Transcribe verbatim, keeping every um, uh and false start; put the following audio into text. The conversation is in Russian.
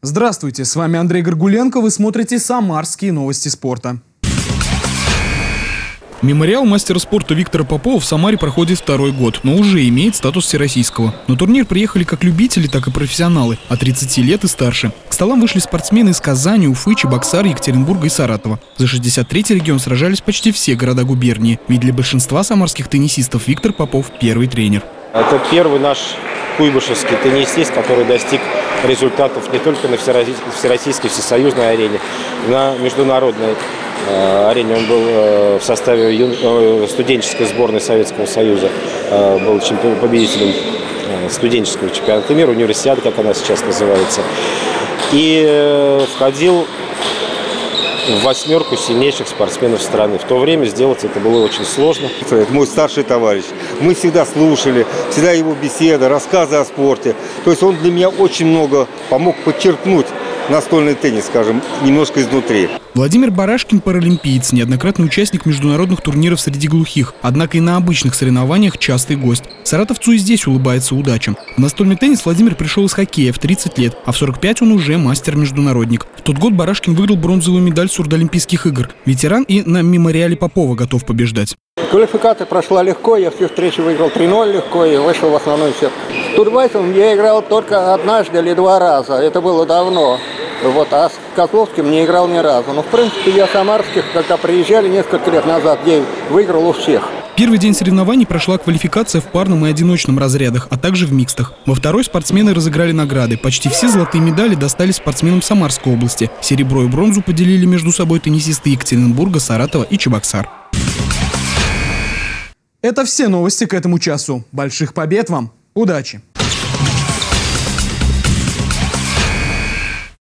Здравствуйте, с вами Андрей Горгуленко, вы смотрите «Самарские новости спорта». Мемориал мастера спорта Виктора Попова в Самаре проходит второй год, но уже имеет статус всероссийского. На турнир приехали как любители, так и профессионалы, от тридцати лет и старше. К столам вышли спортсмены из Казани, Уфы, Чебоксара, Екатеринбурга и Саратова. За шестьдесят третий регион сражались почти все города губернии, ведь для большинства самарских теннисистов Виктор Попов – первый тренер. Это первый наш куйбышевский теннисист, который достиг результатов не только на всероссийской, всесоюзной арене, на международной арене. Он был в составе студенческой сборной Советского Союза, был чемпион, победителем студенческого чемпионата мира, универсиады, как она сейчас называется, и входил в восьмерку сильнейших спортсменов страны. В то время сделать это было очень сложно. Это мой старший товарищ. Мы всегда слушали, всегда его беседы, рассказы о спорте. То есть он для меня очень много помог подчеркнуть настольный теннис, скажем, немножко изнутри. Владимир Барашкин – паралимпиец, неоднократный участник международных турниров среди глухих, однако и на обычных соревнованиях частый гость. Саратовцу и здесь улыбается удача. В настольный теннис Владимир пришел из хоккея в тридцать лет, а в сорок пять он уже мастер-международник. В тот год Барашкин выиграл бронзовую медаль Сурдолимпийских игр. Ветеран и на мемориале Попова готов побеждать. Квалификация прошла легко, я все встречи выиграл три ноль легко и вышел в основной сет. С Турбайсом я играл только однажды или два раза, это было давно. Вот, а с Козловским не играл ни разу. Но в принципе я самарских, когда приезжали несколько лет назад, я выиграл у всех. Первый день соревнований прошла квалификация в парном и одиночном разрядах, а также в микстах. Во второй спортсмены разыграли награды. Почти все золотые медали достались спортсменам Самарской области. Серебро и бронзу поделили между собой теннисисты Екатеринбурга, Саратова и Чебоксар. Это все новости к этому часу. Больших побед вам! Удачи!